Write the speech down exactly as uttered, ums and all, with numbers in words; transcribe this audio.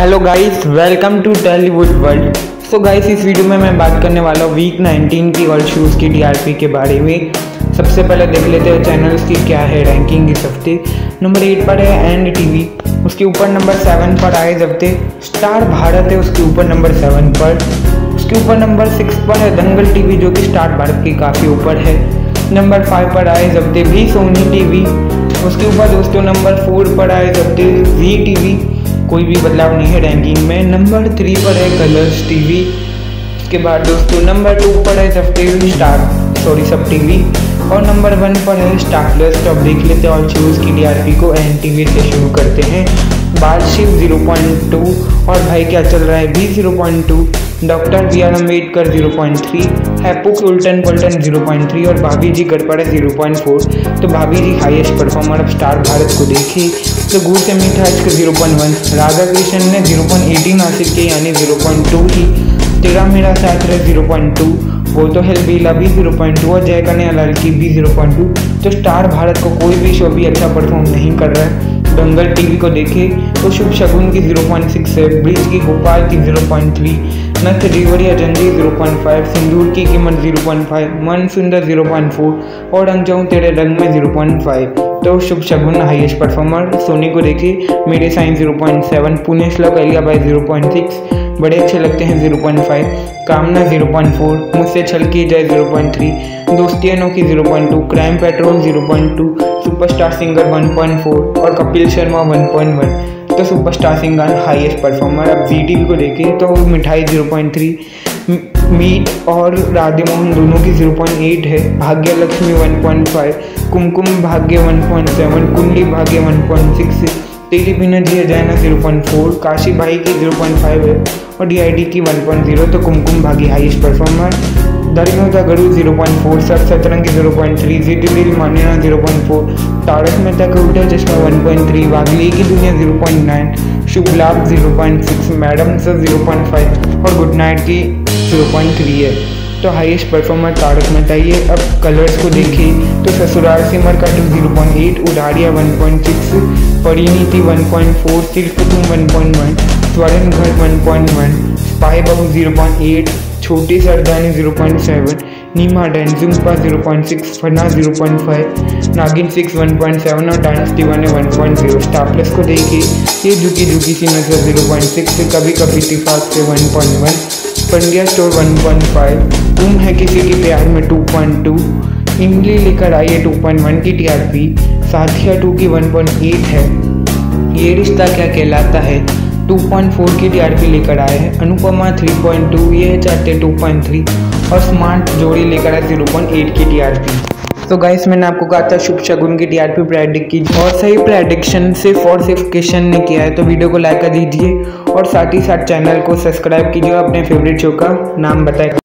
Hello guys, welcome to Tollywood world. So guys, इस video में मैं बात करने वाला हूँ वीक नाइनटीन की और शूज़ की टीआरपी के बारे में। सबसे पहले देख लेते हैं चैनल्स की क्या है रैंकिंग इस हफ्ते। नंबर एट पर है एंड टीवी, उसके ऊपर नंबर सेवन पर आए इस हफ्ते स्टार भारत है, उसके ऊपर नंबर सेवन पर। उसके ऊपर नंबर सिक्स पर है दंगल टीवी, जो कि स्टार भारत की काफ़ी ऊपर है। नंबर फाइव पर आए इस हफ्ते भी सोनी टीवी। उसके ऊपर दोस्तों नंबर फोर पर आए इस हफ्ते जी टीवी, कोई भी बदलाव नहीं है रैंकिंग में। नंबर थ्री पर है कलर्स टीवी। उसके बाद दोस्तों नंबर टू पर है Sab TV star sorry Sab TV और नंबर वन पर है स्टार प्लस। तो अब देख लेते हैं और शूज़ की टीआरपी को एन टीवी से शुरू करते हैं। बाल शिव जीरो पॉइंट टू और भाई क्या चल रहा है भी zero point two. Doctor B R Ambedkar zero point three, हैपुक उल्टन पल्टन जीरो पॉइंट थ्री और भाभी जी गड़पड़ा जीरो पॉइंट फोर। तो भाभी जी हाईएस्ट परफॉर्मर अब स्टार भारत को देखी तो गुड़ से मीठा इसका zero point one. Radha Krishna ने जीरो पॉइंट एटीन हासिल किए यानी जीरो पॉइंट टू ही। तेरा मेरा साथ रहे जीरो पॉइंट टू, वो तो हेल बीला भी जीरो पॉइंट टू और जय कन्या लाल की भी जीरो पॉइंट टू। तो स्टार भारत को कोई भी शो भी अच्छा परफॉर्म नहीं कर रहा है। दंगल टीवी को देखे तो शुभ शगुन की जीरो पॉइंट सिक्स है, ब्रिज की गोपाल की जीरो पॉइंट थ्री, नथ जीवरिया जंजी जीरो पॉइंट फाइव, सिंदूर की कीमत जीरो पॉइंट फाइव, मन सुंदर जीरो पॉइंट फोर और रंग जाऊं तेरे रंग में जीरो पॉइंट फाइव। तो Shubh Shagun highest performer. Sony को देखे मेरे साइन जीरो पॉइंट सेवन, पुनेश्वर कलिया बाई जीरो पॉइंट सिक्स, बड़े अच्छे लगते हैं zero point five, Kamna zero point four, मुझसे छल की जाए जीरो पॉइंट थ्री, दोस्ती अनोखी zero point two, crime patrol zero point two, superstar singer one point four और Kapil Sharma one point one. तो सुपरस्टार सिंगर हाईएस्ट परफॉर्मर। अब जी टीवी को देखें तो मिठाई जीरो पॉइंट थ्री, मीट और राधे मोहन दोनों की जीरो पॉइंट एट है, Bhagya Lakshmi one point five, Kumkum Bhagya one point seven, Kundali Bhagya one point six, तेरी बिना जिया जाए ना जीरो पॉइंट फोर, काशी भाई की जीरो पॉइंट फाइव है और डीआईडी की वन पॉइंट जीरो। तो कुमकुम भाग्य हाईएस्ट परफॉर्मर। दरियों गड़ू zero point four, Sab Satrangi zero point three, जी दिल मान्यना zero point four, Tarak Mehta का उल्टा चश्मा वन पॉइंट थ्री, वागली की दुनिया zero point nine, Shubh Laabh zero point six, madam sir zero point five और गुड नाइट की जीरो पॉइंट थ्री है। तो हाईएस्ट परफॉर्मर तारक मेहता ये। अब कलर्स को देखें तो Sasural Simar Ka two zero point eight, उड़ाड़िया one point six, Parineeti one point four, Sirf Tum one point one, Swarn Ghar one point one, spy Bahu zero point eight, Choti Sardaarni zero point seven, Nima Denzongpa पर zero point six, Fanaa zero point five, Naagin six one point seven और dance Deewane one point zero. Star plus को देखिए ये झुकी झुकी सी नजर zero point six, कभी Kabhi Ittefaq Se one point one, Pandya store one point five, तुम है किसी के प्यार में टू पॉइंट टू, इमली लेकर आई है टू पॉइंट वन की टीआरपी, साथिया टू की वन पॉइंट एट है, Yeh Rishta Kya Kehlata Hai two point four की टीआरपी लेकर आए हैं, Anupamaa three point two, Yeh Chahatein two point three और स्मार्ट जोड़ी लेकर आए जीरो पॉइंट एट की टीआरपी। तो गाइस, मैंने आपको कहा था शुभ शगुन की टीआरपी प्रेडिक्ट कीजिए और सही प्रेडिक्शन सिर्फ और सिर्फ क्वेश्चन ने किया है। तो वीडियो को लाइक कर दीजिए और साथ ही साथ चैनल को सब्सक्राइब कीजिए, अपने फेवरेट शो का नाम बताएं।